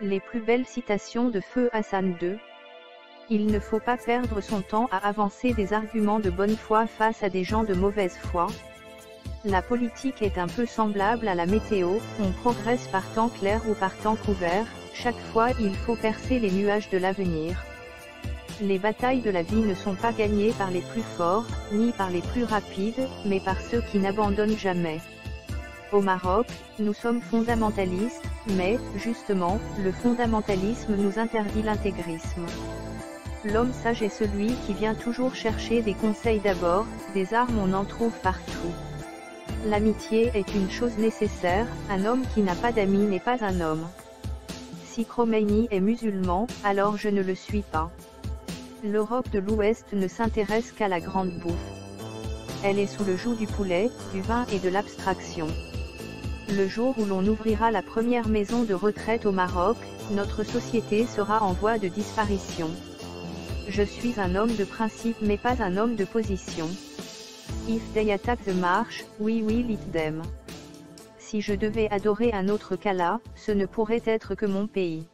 Les plus belles citations de Feu Hassan II. Il ne faut pas perdre son temps à avancer des arguments de bonne foi face à des gens de mauvaise foi. La politique est un peu semblable à la météo, on progresse par temps clair ou par temps couvert, chaque fois il faut percer les nuages de l'avenir. Les batailles de la vie ne sont pas gagnées par les plus forts, ni par les plus rapides, mais par ceux qui n'abandonnent jamais. Au Maroc, nous sommes fondamentalistes, mais, justement, le fondamentalisme nous interdit l'intégrisme. L'homme sage est celui qui vient toujours chercher des conseils d'abord, des armes on en trouve partout. L'amitié est une chose nécessaire, un homme qui n'a pas d'amis n'est pas un homme. Si Khomeini est musulman, alors je ne le suis pas. L'Europe de l'Ouest ne s'intéresse qu'à la grande bouffe. Elle est sous le joug du poulet, du vin et de l'abstraction. Le jour où l'on ouvrira la première maison de retraite au Maroc, notre société sera en voie de disparition. Je suis un homme de principe mais pas un homme de position. If they attack the march, we will eat them. Si je devais adorer un autre qu'Allah, ce ne pourrait être que mon pays.